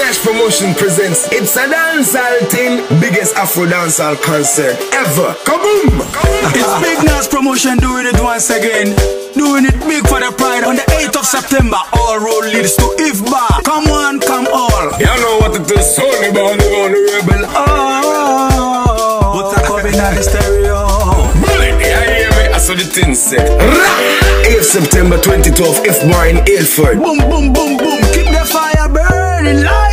Nash Promotion presents It's a Dancehall Ting, biggest Afro dancehall concert ever. Kaboom! It's Bigg Nash Promotion doing it once again. Doing it big for the pride on the 8th of September. All road leads to Ifba. Come on, come all. You know what it is, Sonniballi on the rebel. Oh, Wutah Kobby in the stereo. Bullet, you hear me? I saw the thing set. 8th September 2012, Ifba in Ilford. Boom, boom, boom, boom. Keep the fire burning.